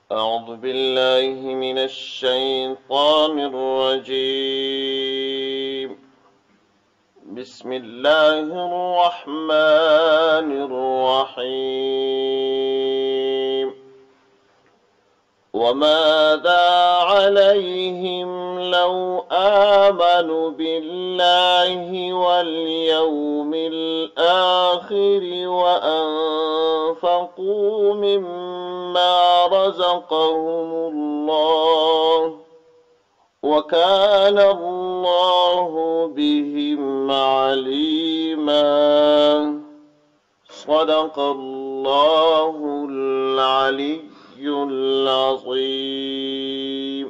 أعوذ بالله من الشيطان الرجيم. بسم الله الرحمن الرحيم. وماذا عليهم لو آمنوا بالله واليوم الآخر وأنفقوا مما رزقهم الله وكان الله بهم عليما. صدق الله العلي العظيم.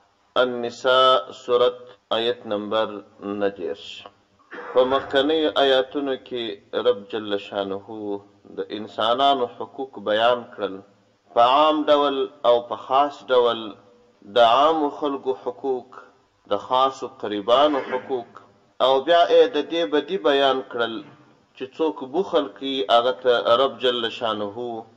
النساء سورة آیت نمبر 19. په مخکنی آیاتونو کې رب جل شانه د انسانانو حقوق بیان کړل، په عام ډول او په خاص ډول، د عامو خلکو حقوق، د خاصو قریبانو حقوق، او بیا یې د دې بدی بیان کړل چې څوک بخل کوي هغه ته رب جل شانه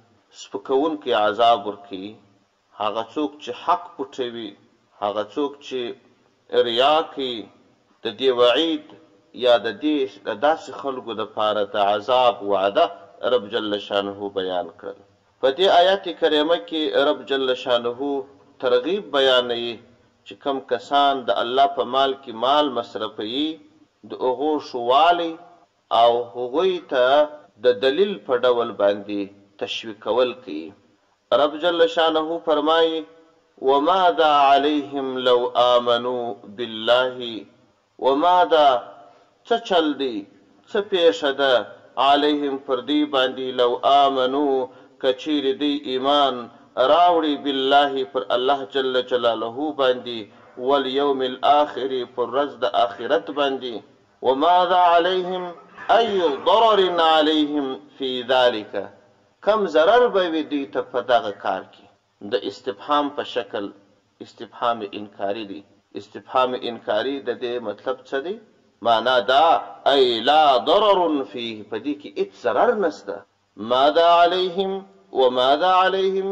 سپکونکی عذاب ورکوي. هغه څوک چې حق پټوي، هغه څوک چې ریا کوي، د دې وعید یا د دې داسې خلکو دپاره د عذاب وعده رب جل شانه بیان کړل. په دې آیات کریمه کې رب جل شانه ترغیب بیانوي چې کم کسان د الله په مال کې مال مصرفوي، د هغو ښووالی او هغوی ته د دلیل په ډول باندې تشویقول کوي. رب جل شانه فرمایي وماذا علیهم لو آمنوا بالله. وماذا څه چل دی، څه پیښه ده، علیهم پر دی باندې لو آمنو کچیرې دی ایمان راوړي بالله پر الله جل جلاله باندې، والیوم الآخر پر ورځ د آخرت باندې. وماذا علیهم ای ضرر علیهم فی ذلک، کم ضرر به وي دوی ته په دغه کار کې. د استفهام په شکل استفهام انکاری دی. استفهام انکاری د دې مطلب څه دی؟ معنا دا ای لا ضرر فيه، په دې کې هیڅ ضرر نشته. ماذا علیهم وماذا علیهم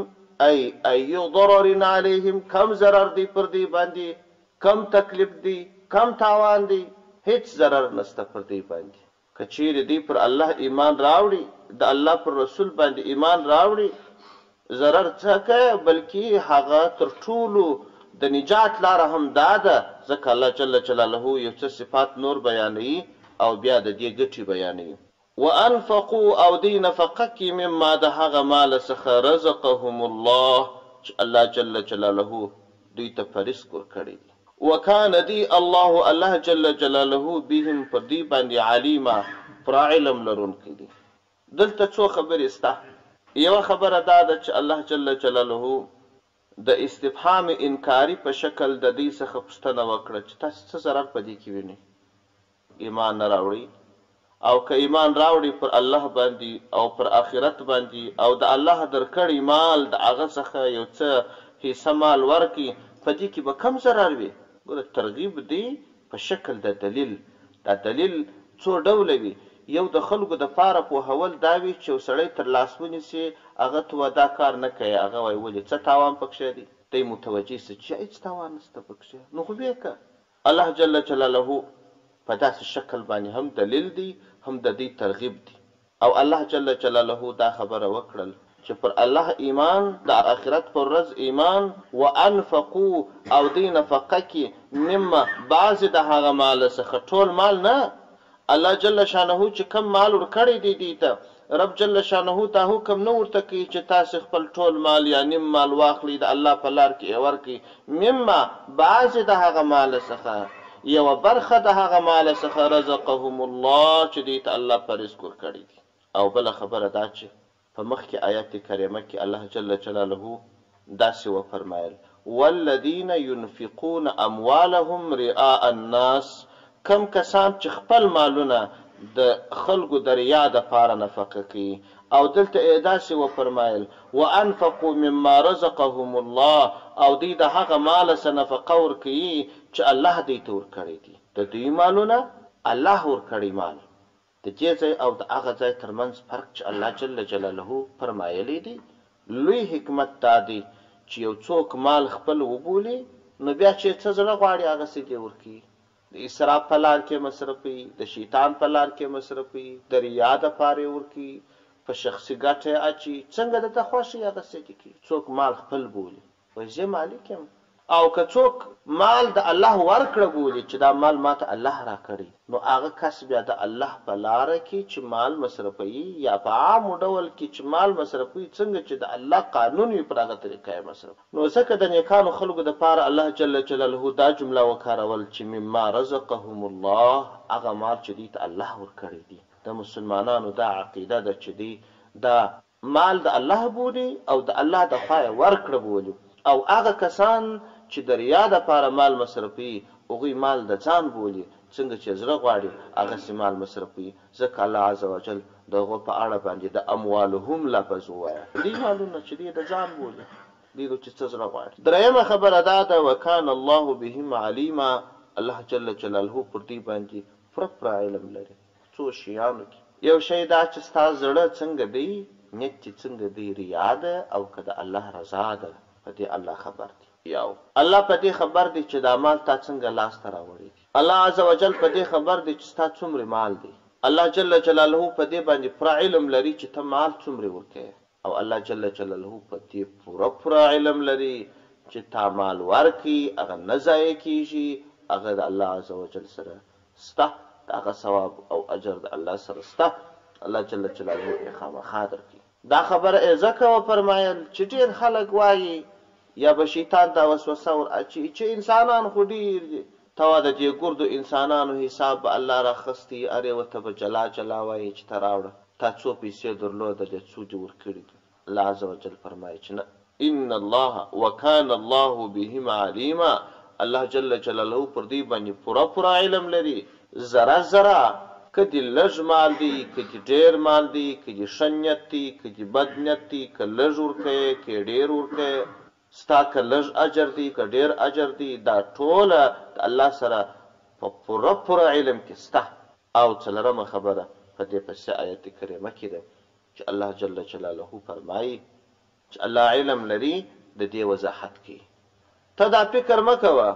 ای ضرر علیهم، کم ضرر دی پر دې باندې، کم تکلیف دی، کم تاوان دی، هیڅ ضرر نشته پر دې باندې. که چیرې دی پر الله ایمان راوړي، د الله پر رسول باندې ایمان راوړي، ضرر څه کوي؟ بلکې هغه تر ټولو د نجات لاره هم دا ده. ځکه الله جل جلاله یو څه صفات نور بیانوي او بیا د دې ګټې بیانوي. وانفقوا او دی نفقه کې مما د هغه مال څخه رزقهم الله چې الله جل جلاله دوی ته په رزق ورکړی دي. وکانه دی الله جل جلاله بهم پر دوی باندې علیما، پر علم لرونکی دی. دلته څو خبرې سته. یوه خبره دا ده چې الله جل جلاله د استفهام انکاری په شکل د دې څخه پوښتنه وکړه چې تاسو څه ضرر په دې کې وینئ؟ ایمان نه راوړئ، او که ایمان راوړي پر الله باندې او پر آخرت باندې او د الله درکړی مال د هغه څخه یو څه حصه مال ورکړي، په دې کې به کم ضرر وي؟ ګوره ترغیب دی په شکل د دلیل. دا دلیل څو ډوله وي. یو د خلکو دپاره پوهول دا وي چې یو سړی تر لاس ونیسي، هغه ته دا کار نه کوي، هغه وایي ولې څه تاوان پکښې دی؟ دی متوجه سي چې هېڅ تاوان نشته پکښې، نو خو بیا که الله جل جلاله په داسې شکل باندې هم دلیل دی، هم د دې ترغیب دی. او الله جل جلاله دا خبره وکړل چې پر الله ایمان، د آخرت پر ورځ ایمان، وانفقو او دی نفقه کې مما بعضې د هغه مال څخه، ټول مال نه. الله جل شانه چې کم مال ورکړی دی دوی ته، رب جل شانه دا حکم نه ورته کوي چې تاسې خپل ټول مال یا نیم مال واخلئ د الله په لار کې یې ورکړئ. مما بعضې د هغه مال څخه، یوه برخه د هغه مال څخه رزقهم الله چې دوی ته الله په رزق ورکړی دی. او بله خبره دا چې په مخکې آیات کریمه کې الله جل جلاله داسې وفرمایل والذین ينفقون اموالهم رئاء الناس، کم کسان چې خپل مالونه د خلکو د ریا دپاره نفقه کوي. او دلته یې داسې وفرمایل وانفقوا مما رزقهم الله، او دوی د هغه مال څه نفقه ورکوي چې الله دوی ته ورکړی دي. د دوی مالونه الله ورکړی مال. د دې ځای او د هغه ځای ترمنځ فرق چې الله جل جلاله فرمایلی دی، لوی حکمت دا دی چې یو څوک مال خپل وبولي نو بیا چې څه زړه غواړي هغسې دې ورکوي. د اسراف په لار کې مصرفوي، د شیطان په لار کې مصرفوي، د ریا دپاره یې ورکوي، په شخصي ګټه یې اچي، څنګه درته خوښ وي هغسې دې کوي. څوک مال خپل بولي وایي زه مالک یم، او که څوک مال د الله ورکړه بولي چې دا مال ماته الله راکړی، نو هغه کس بیا د الله په لاره کې چې مال مصرفوي یا په عامو ډول کې چې مال مصرفوي څنګه چې د الله قانون وي پر هغه طریقه یې مصرف. نو ځکه د نیکانو خلکو دپاره الله جل جلاله دا جمله وکارول چې مما رزقهم الله، هغه مال چې دوی ته الله ورکړی دي. د مسلمانانو دا عقیده ده چې دوی دا مال د الله بولي او د الله د خوا یې ورکړه بولي، او هغه کسان چې د ریا دپاره مال مصرفوي هغوی مال د ځان بولي، څنګه چې زړه غواړي هغسې مال مصرفوي. ځکه الله عز وجل د هغو په اړه باندې د اموالهم لفظ ووایه، دوی مالونه چې دوی د ځان بولي، دوی چې څه زړه غواړي. درېیمه خبره دا ده وکان الله بهم علیما، الله جل جلاله پر دوی باندې پوره علم لري. څو شیانو کې یو شی دا چې ستا زړه څنګه دی، نیت چې څنګه دی، ریا ده او که د الله رضا ده، په دې الله خبر دی. یو الله په دې خبر دی چې دا مال تا څنګه لاس ته راوړی دی. الله عز وجل په دې خبر دی چې ستا څومره مال دی. الله جل جلاله په دې باندې پوره علم لري چې ته مال څومره ورکوې، او الله جل جلاله په دې پوره علم لري چې تا مال ورکړي هغه نه ضایع کېږي، هغه د الله عز وجل سره سته، د هغه ثواب او اجر د الله سره سته. الله جل جلاله یې خامخا درکړي. دا خبره یې ځکه وفرمایل چې ډېر خلک وایي یا به شیطان ته وسوسه ور اچي چې انسانان خو ډېر دي، ته وا د دې ګردو انسانانو حساب به الله راخستی، ارې ورته به جلا جلا وایي چې ته راوړه تا څو پیسې درلوده دې څو دې ورکړي دي. الله عز وجل فرمایي چې نه، ان الله وکان الله بهم علیما، الله جل جلاله پر دوی باندې پوره علم لري. ذره که دې لږ مال دی، که دې ډېر مال دی، که دې ښه نیت دی، که دې بد نیت دی، که لږ ورکوې که ډېر ورکوې، ستا که لږ اجر دی که ډېر اجر دی، دا ټوله د الله سره په پوره علم کې سته. او څلورمه خبره په دې پسې آیت کریمه کې ده چې الله جل جلاله فرمایي چې الله علم لري د دې وضاحت کوي. ته دا فکر مه کوه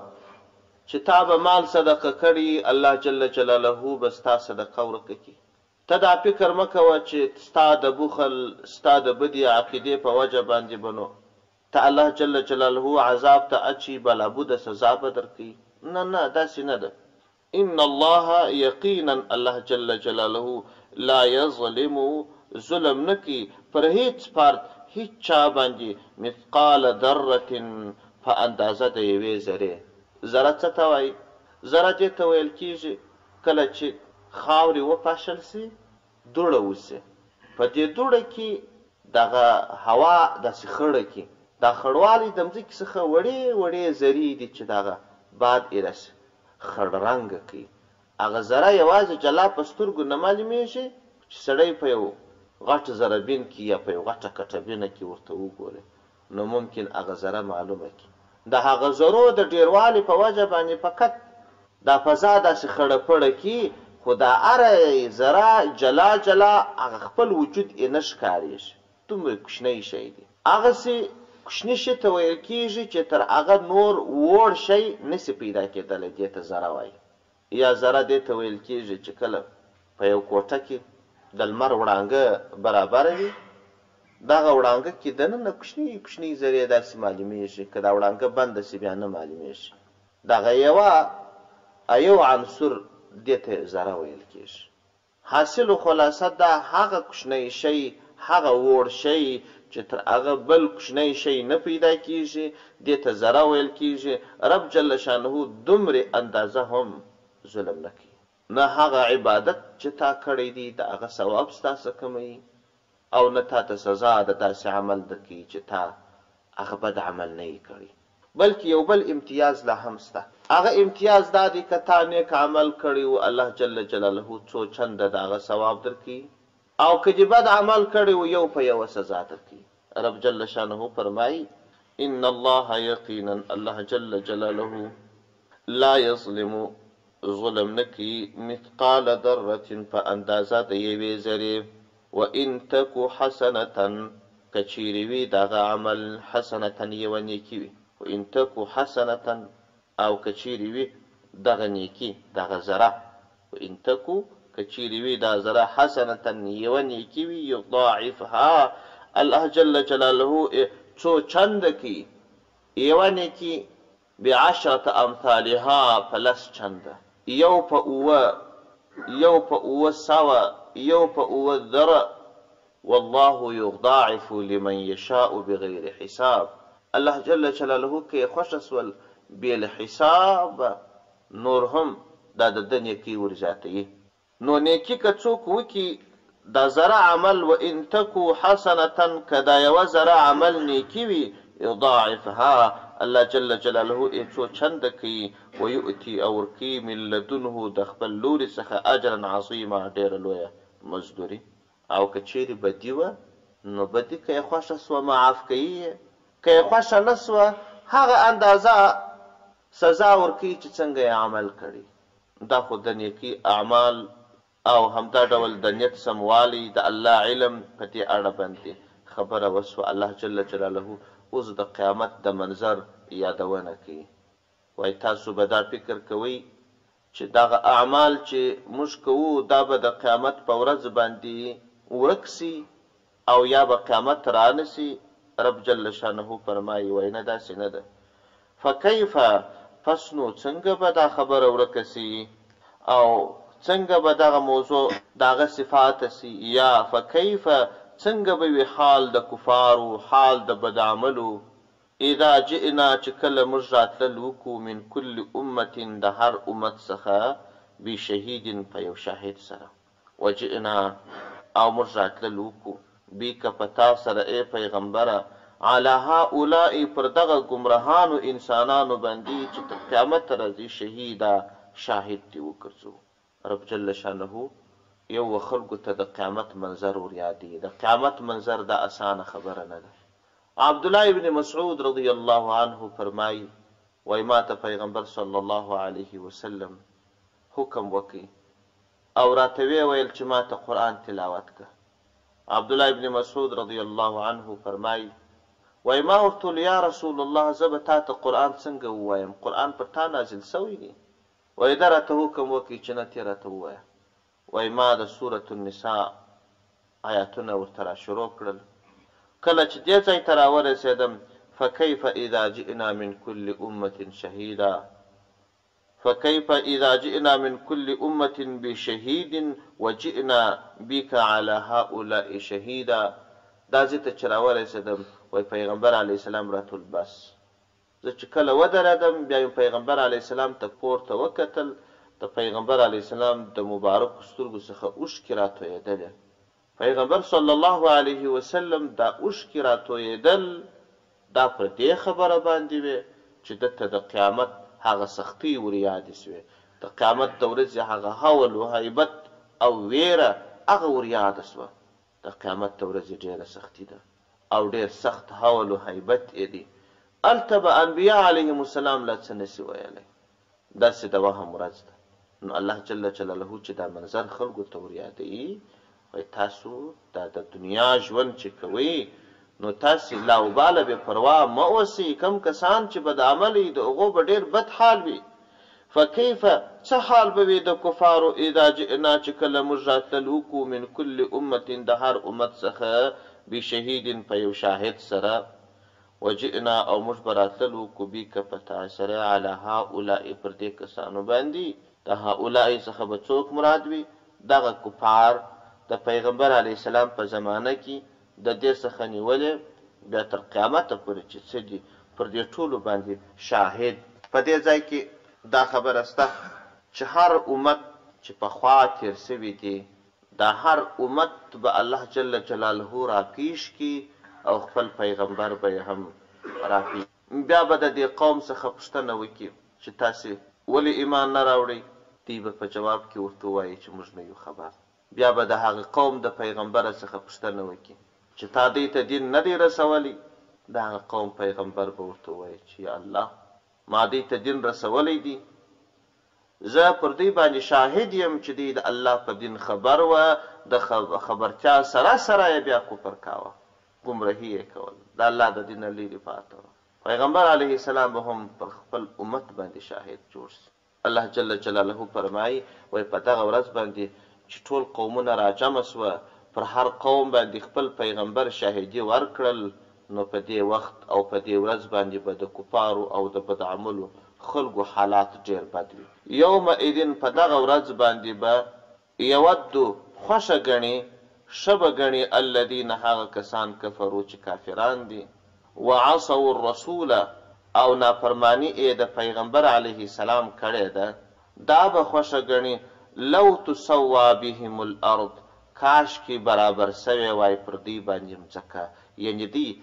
چې تا به مال صدقه کړي الله جل جلاله به ستا صدقه ورکه کړي. ته دا فکر مه کوه چې ستا د بخل ستا د بدې عقیدې په وجه باندې بنو ته الله جل جلاله عذاب ته اچي بلابوده سزا به درکوي. نه داسې نه ده. ان الله یقینا الله جل جلاله لا یظلم، ظلم نه کوي پر هیڅ فرد هیڅ چا باندې مثقال ذره په اندازه د یوې ذرې. ذره څه ته وایي؟ ذره دې ته ویل کېږي کله چې خاورې وپاشل سي دوړه وسي، په دې دوړه کې دغه هوا داسې خړه کې دا خړوالی د مځکې څخه وړې ذرې دي چې دغه باد یې داسې خړ رنګه کوي. هغه ذره یوازې جلا په سترګو نه معلومېږي چې سړی په یو غټ ذربین کې یا په یو غټه کټبینه کې ورته وګوري نو ممکن هغه ذره معلومه کړي. د هغه ذرو د ډېروالي په وجه باندې فقط دا فضا داسې خړه پړه کي، خو دا هره ذره جلا هغه خپل وجود یې نه ښکارېږي. دومره کوچنی شی دی. هغسې کوچني شي ته ویل کېږي چې تر هغه نور وړ شی نسي پیدا کېدلی، دې ته ذره وایي. یا ذره دې ته ویل کېږي چې کله په یو کوټه کې د لمر وړانګه برابره وي، دغه وړانګه کې دننه کوچني ذرې داسې معلومېږي، که دا وړانګه بنده سي بیا نه معلومېږي. دغه یو عنصر دې ته ذره ویل کېږي. حاصل و خلاصه دا هغه کوچنی شی، هغه وړ شی چې تر هغه بل کوچنی شی نه پیدا کېږي دې ته ذره ویل کېږي. رب جل شانه دومره اندازه هم ظلم نه کوي. نه هغه عبادت چې تا کړی دی د هغه ثواب ستاسو کموي، او نه تا ته سزا د داسې عمل درکوي چې تا هغه بد عمل نه یې کړی. بلکې یو بل امتیاز لا هم سته. هغه امتیاز دا دی که تا نیک عمل کړی و الله جل جلاله څو چنده د هغه ثواب درکوي، او که دې بد عمل کړی و یو په یوه سزا درکوي. رب جل شانه فرمایي ان الله یقینا الله جل جلاله لا یظلم، ظلم نه کوي مثقال ذره په اندازه د یوې ذرې، وان تک حسنه که چیرې وي د هغه عمل حسنة یوه نیکي وي، وان تکو حسنة او که چیرې وي دغه نیکي دغه ذره، وان تکو که چیرې وي دا ذره حسنة یوه نیکي وي یضاعفها الله جل جلاله څو چنده کی یوه نیکي بعشرة امثالها په 10 چنده، یو په اووه، یو په 700، یو په 7,000. والله یضاعف لمن یشاء بغیر حساب. الله جل جلاله که خوښه سول بې له حساب نور هم دا د ده نیکي ورزیاتوي. نو نیکي که څوک وکړي دا ذره عمل، وان تکو حسنة که دا یوه ذره عمل نیکي وي یضاعفها الله جل جلاله څو چنده کوي، ویؤتي او ورکوي من لدنه د خپل لوري څخه اجرا عظیما ډېره لویه مزدوري. او که چیرې بدي وه نو بدي که یې خوښه سوه معاف کوي، که یې خوښه نه سوه هغه اندازه سزا ورکوي چې څنګه یې عمل کړي. دا خو د نیکي اعمال او همدا ډول د نیت سموالی د الله علم په دې اړه باندې خبره وسوه. الله جل جلاله اوس د قیامت د منظر یادونه کوي. وایي تاسو به دا فکر کوئ چې دغه اعمال چې موږ کوو دا به د قیامت په ورځ باندې ورک سي او یا به قیامت رانسي. رب جل شانه فرمایي وایي نه داسې نه ده. فکیف پس نو څنګه به دا خبره ورکه سي او څنګه به دغه موضوع دغه صفات سي، یا فکیف څنګه به وي حال د کفارو، حال د بدعملو. اذا جئنا چې کله موږ راتلل وکړو من کل امت د هر امت څخه بشهید په یو شاهد سره، وجئنا او موږ راتلل وکړو بیک په تا سره ای پیغمبره علی هؤلاء پر دغه ګمراهانو انسانانو باندې چې تر قیامت راځي شهیدا شاهد دې وګرځو. رب جل شانه یو خلکو ته د قیامت منظر ور یادوي. د قیامت منظر دا اسانه خبره نه ده. عبدالله ابن مسعود رضی الله عنه فرمایي وایي ما ته پیغمبر صلی الله علیه وسلم حکم وکړي او راته ویې ویل چې ما ته قرآن تلاوت که. عبدالله ابن مسعود رضی الله عنه فرمایي وایي ما ورته ویل یا رسول الله زه به تا ته قرآن څنګه ووایم، قرآن پر تا نازل سوی دی. وایي ده راته حکم وکړي چې نه تې راته ووایه. وایي ما د سورة النساء آیاتونه ورته را شروع کړل. کله چې دې ځای ته راورسېدم فکیف اذا جئنا من کل امة شهیدا، فكيف إذا جئنا من كل أمة بشهيد وجئنا بك على هؤلاء شهيدا. دا زه ته چې راورسېدم وایي پیغمبر علیه السلام راته ویل بس. زه چې کله ودرېدم بیا مې پیغمبر علیه السلام ته پورته وکتل، د پیغمبر علیه السلام د مبارکو سترګو څخه اوښکې راتویېدلې. پیغمبر صلی الله علیه وسلم دا اوښکې راتویېدل دا پر دې خبره باندې وې چې ده ته د قیامت هغه سختي ور یادې سوې، د قیامت د ورځې هغه هول و هیبت او ویره هغه ور یاده سوه. د قیامت د ورځې ډېره سختي ده او ډېر سخت هول و هیبت یې دی. هلته به انبیا علیهم السلام لا څه نسي ویلی، داسې د وهم ورځ ده. نو الله جل جلاله چې دا منظر خلکو ته ور یادوي وایي تاسو دا د دنیا ژوند چې کوئ نو تاسې لاوباله بې پروا مه اوسئ. کم کسان چې بد عمل وي د هغو به ډېر بد حال وي. فکیف څه حال به وي د کفارو اذا جئنا چې کله موږ راتلل وکړو من کل امت د هر امت څخه بشهید په یو شاهد سره، وجئنا او موږ به راتلل وکړو بیک په تا سره علی هؤلاء پر دې کسانو باندې. د هؤلاء څخه به څوک مراد وي؟ دغه کفار د پیغمبر علیه السلام په زمانه کې د دې څخه نیولې بیا تر قیامته پورې چې څه دي پر دې ټولو باندې شاهد. په دې ځای کې دا خبره شته چې هر امت چې پخوا تېر سوي دي دا هر امت به الله جل جلاله راپیش کي او خپل پیغمبر به یې هم راپیش. بیا به د دې قوم څخه پوښتنه وکړي چې تاسې ولې ایمان نه راوړئ؟ دوی به په جواب کې ورته ووایي چې موږ نه یو خبر. بیا به د هغه قوم د پیغمبر څخه پوښتنه وکړي چې تا دوی ته دین نه دی رسولی؟ د هغه قوم پیغمبر به ورته ووایي چې یا الله ما دوی ته دین رسولی دی، زه پر دوی باندې شاهد یم چې دوی د الله په دین خبر وه، د خبرتیا سره سره یې بیا کفر کاوه. ګمرهي یې کول، د الله د دین نه لرې پاته وه. پیغمبر علیه السلام به هم پر خپل امت باندې شاهد جوړ سي. الله جل جلاله فرمایي وایي په دغه ورځ باندې چې ټول قومونه راجمع سوه، پر هر قوم باندې خپل پیغمبر شاهدي ورکړل، نو په دې وخت او په دې ورځ باندې به د کفارو او د بدعملو خلکو حالات ډېر بد وي. یومئذ په دغه ورځ باندې به یودو خوښه ګڼي، ښه به ګڼي الذین هغه کسان کفرو چې کافران دي، وعصوا الرسول او نافرمانی یې د پیغمبر علیه السلام کړې ده، دا به خوښه ګڼي لو تسوا بهم الارض، کاش کې برابر سوی وای پر دوی باندې مځکه، یعنې دوی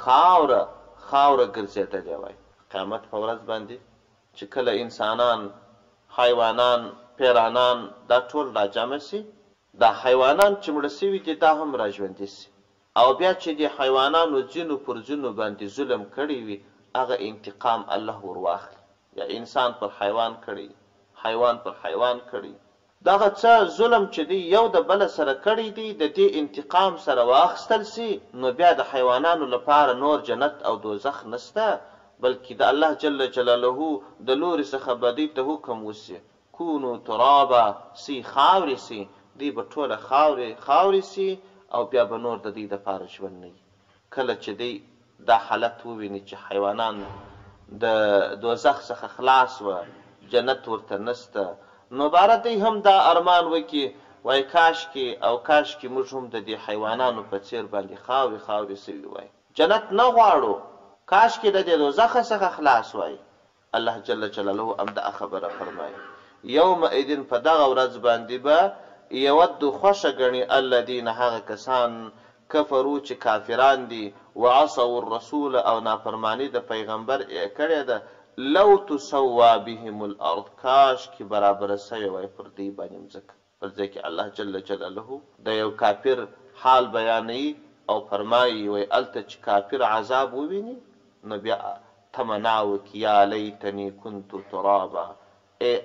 خاوره ګرځېدلې وای. قیامت په ورځ باندې چې کله انسانان، حیوانان، پیرانان دا ټول راجمع سي، دا حیوانان چې مړه سوي دي دا هم راژوندي سي، او بیا چې د حیوانانو ځینو پر ځینو باندې ظلم کړی وي هغه انتقام الله ورواخلي، یا انسان پر حیوان کړی، حیوان پر حیوان کړی، دغه څه ظلم چې دی یو د بله سره کړی دی د دې انتقام سره واخیستل سي، نو بیا د حیوانانو لپاره نور جنت او دوزخ نسته، بلکې د الله جل جلاله د لوري څخه به دوی ته حکم وسي کونو ترابا، سی خاورې سي، دوی به ټوله خاورې سي، او بیا به نور د دوی دپاره ژوند نه وي. کله چې دوی دا حالت وویني چې حیوانان د دوزخ څخه خلاص وه، جنت ورته نسته، نو باره دوی هم دا ارمان وکړي وایي کاش کې موږ هم د دې حیوانانو په څیر باندې خاورې سوي وای، جنت نه غواړو، کاش کې د دې دوزخ څخه خلاص وای. الله جل جلاله همدغه خبره فرمایي یومئذ په دغه ورځ باندې به یودو خوښه ګڼي الذین هغه کسان کفرو چې کافران دي، وعصوا الرسول او نافرمانی د پیغمبر یې کړې ده، لو تسوا بهم الارض، کاش کې برابره سوې وای پر دوی باندې مځکه. پر ځای کې الله جل جلاله د یو کافر حال بیانوي او فرمایي وایي هلته چې کافر عذاب وویني نو بیا تمنا وکړي یا لیتنی کنت ترابا، ای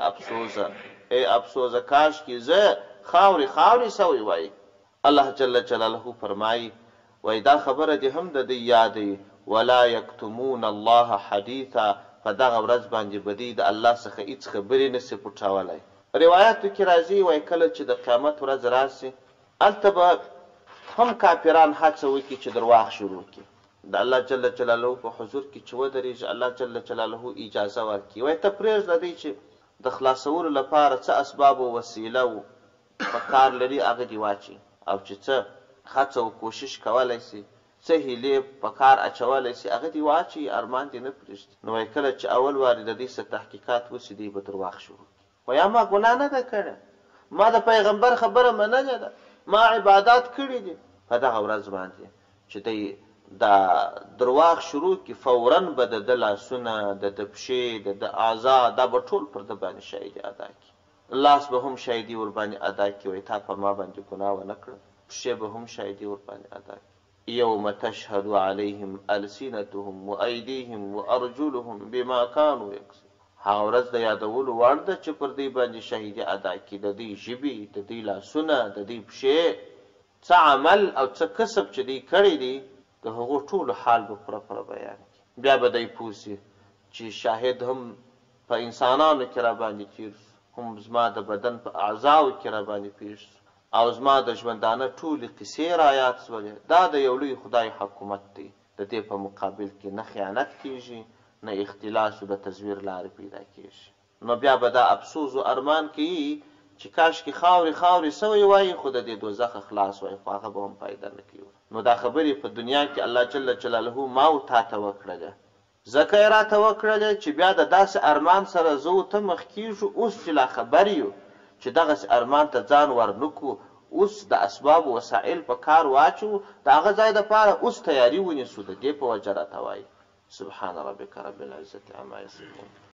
افسوزه کاش کې زه خاورې سوی وای. الله جل جلاله فرمایي وایي دا خبره دې هم د دوی یادوي ولا یکتمون الله حدیثا، په دغه ورځ باندې به دوی د الله څخه هېڅ خبرې نسي پټولی. روایاتو کې راځي وایي کله چې د قیامت ورځ راسي هلته به هم کافران هڅه وکړي چې درواغ شروع کړي، د الله جل جلاله په حضور کې چې ودرېږي الله جل جلاله اجازه ورکړي وایي ته پرېږده دوی چې د خلاصولو لپاره څه اسباب و وسیله په کار لري هغه دې واچي، او چې څه هڅه و کوشش کولی سي، څه هیلې په کار اچولی سي هغه دې واچي، ارمان دې نه پرېږدي. نو وایي کله چې اول وارې د دوی څه تحقیقات وسي دوی به درواغ شروع کړي، وایي ما ګناه نه ده کړې، ما د پیغمبر خبره منلې ده، ما عبادات کړي دي. په دغه ورځ باندې چې دوی دا درواغ شروع کړي فوراً به د ده لاسونه، د ده پښې، د ده اعضا دا به ټول پر ده باندې شاهدي ادا کړي. لاس به هم شاهدي ورباندې ادا کړي وایي تا په ما باندې ګناه ونه کړه، پښې به هم شاهدي ورباندې ادا کړي. یوم تشهد علیهم السنتهم وایدیهم وارجلهم بما کانوا یکسبون، هغه ورځ د یادولو وړ ده چې پر دوی باندې شهیدي ادا کړي، د دوی ژبې، د دوی لاسونه، د دوی پښې، څه عمل او څه کسب چې دوی کړی دی د هغو ټولو حال به پوره بیان کړي. بیا به دوی پوه سي چې شاهد هم په انسانانو کې راباندې تېر سو، هم زما د بدن په اعضاو کې راباندې پېښ سو، او زما د ژوندانه ټولې قصې رایاد سولې. دا د یو لوی خدای حکومت دی، د دې په مقابل کې نه خیانت کېږي، نه اختلاس و د تزویر لارې پیدا کېږي. نو بیا به دا افسوس و ارمان کوي چې کاش کې خاورې سوی وای خو د دې دوزخ خلاص وای، خو هغه به هم فایده نه کوي. نو دا خبرې په دنیا کې الله جل جلاله ما او تا ته وکړله، ځکه یې راته وکړلې چې بیا د داسې ارمان سره زه و ته مخ کېږو. اوس چې لا خبر یو چې دغسې ارمان ته ځان ورنکو، اوس د اسباب وسایل په کار واچو، د هغه ځای دپاره اوس تیاري ونیسو، د دې په وجه راته وایي. سبحان ربک رب العزة عما یصفون.